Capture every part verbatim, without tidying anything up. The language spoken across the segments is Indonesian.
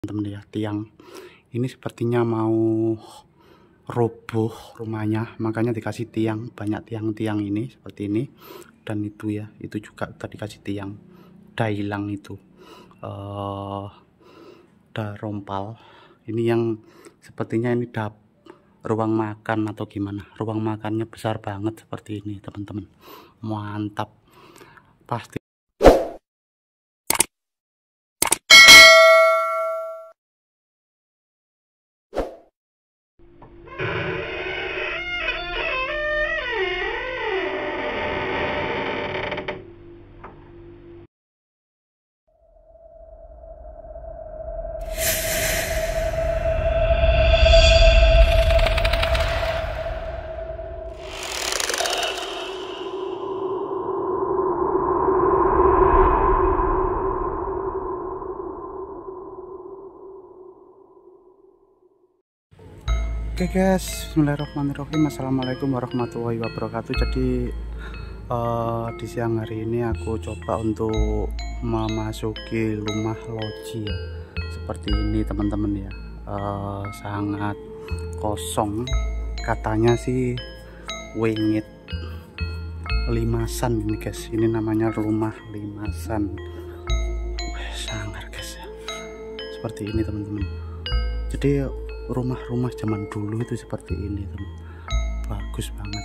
teman ya, tiang ini sepertinya mau roboh rumahnya, makanya dikasih tiang, banyak tiang-tiang ini seperti ini. Dan itu ya, itu juga tadi kasih tiang, udah hilang itu uh, udah rompal. Ini yang sepertinya ini dap ruang makan atau gimana, ruang makannya besar banget seperti ini teman-teman, mantap pasti. Oke guys, bismillahirrahmanirrahim. Assalamualaikum warahmatullahi wabarakatuh. Jadi uh, di siang hari ini aku coba untuk memasuki rumah loji ya, seperti ini teman-teman ya. Uh, sangat kosong, katanya sih wingit limasan ini guys. Ini namanya rumah limasan. Wah, sangar guys ya, seperti ini teman-teman. Jadi rumah-rumah zaman dulu itu seperti ini teman, bagus banget.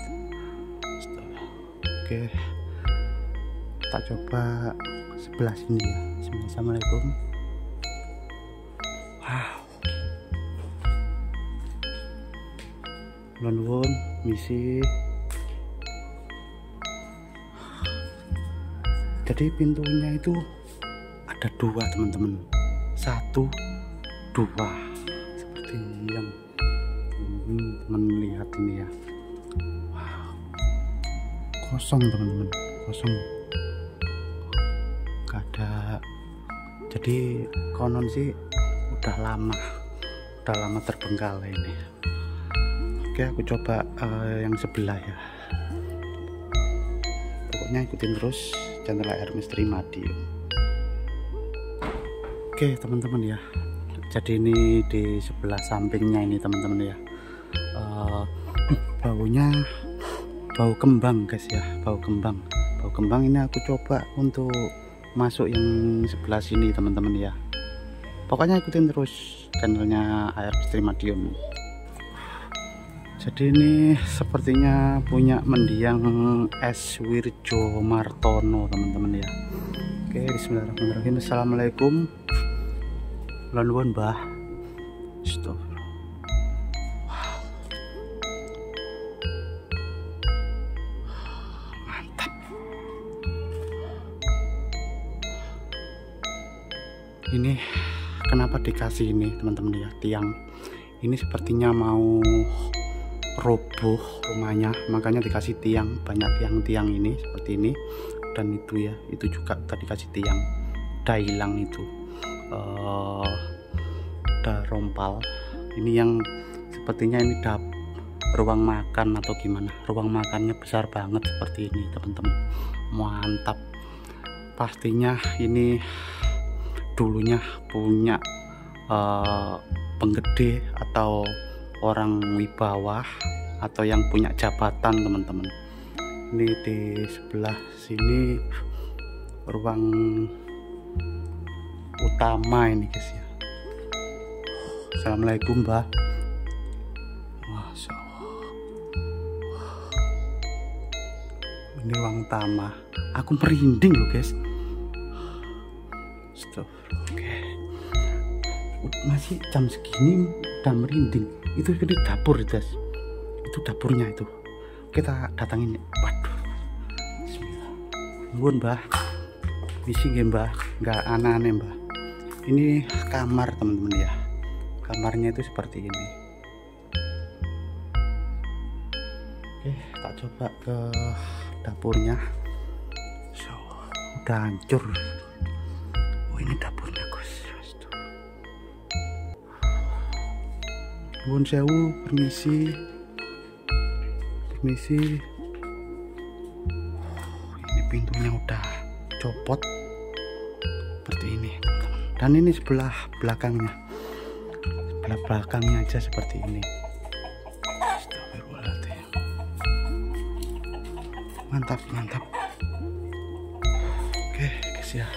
Oke, tak coba sebelah sini ya. Assalamualaikum. Wow, nuwun misi. Jadi pintunya itu ada dua teman-teman, satu dua yang hmm, teman lihat ini ya. Wow, kosong teman-teman, kosong, gak ada. Jadi konon sih udah lama udah lama terbengkalai ini. Oke, aku coba uh, yang sebelah ya, pokoknya ikutin terus channel Air Misteri Madiun. Oke teman-teman ya, jadi ini di sebelah sampingnya ini teman-teman ya, uh, baunya bau kembang guys ya, bau kembang bau kembang ini aku coba untuk masuk yang sebelah sini teman-teman ya. Pokoknya ikutin terus channelnya Air Misteri Madiun. Jadi ini sepertinya punya mendiang S Wirjo Martono teman-teman ya. Oke, bismillahirrahmanirrahim. Assalamualaikum. Laluan bah, stop. Wow, mantap. Ini kenapa dikasih ini teman-teman ya, tiang ini sepertinya mau roboh rumahnya, makanya dikasih tiang, banyak tiang-tiang ini seperti ini. Dan itu ya, itu juga tadi kasih tiang, udah hilang itu. Uh, udah rompal. Ini yang sepertinya ini dap ruang makan atau gimana, ruang makannya besar banget seperti ini teman-teman, mantap pastinya. Ini dulunya punya uh, penggede atau orang wibawa atau yang punya jabatan teman-teman. Ini di sebelah sini ruang utama ini guys ya. Assalamualaikum mbak. Masya Allah, ini ruang utama, aku merinding loh guys. Stop. Oke, masih jam segini udah merinding. Itu di dapur guys, itu dapurnya itu, kita datangin. Waduh, bismillah. Nuwun mbah, misi nggih mbah, nggak aneh-aneh mbah. Ini kamar teman-teman ya, kamarnya itu seperti ini. Oke, tak coba ke dapurnya. So, udah hancur. Oh, ini dapurnya guys. Nuwun sewu, permisi permisi. Oh, ini pintunya udah copot seperti ini teman-teman. Dan ini sebelah belakangnya belakangnya aja seperti ini. Mantap mantap. Oke guys ya,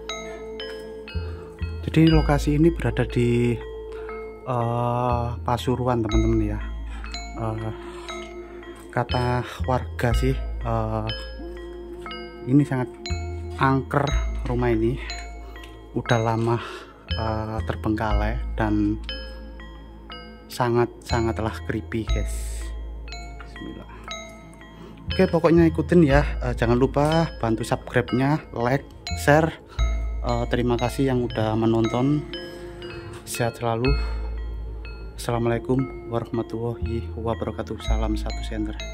jadi lokasi ini berada di uh, Pasuruan teman-teman ya. uh, kata warga sih uh, ini sangat angker, rumah ini udah lama uh, terbengkalai dan sangat-sangatlah creepy guys. Bismillah. Oke, pokoknya ikutin ya, uh, jangan lupa bantu subscribe-nya, like, share. uh, terima kasih yang udah menonton. Sehat selalu. Assalamualaikum warahmatullahi wabarakatuh. Salam satu senter.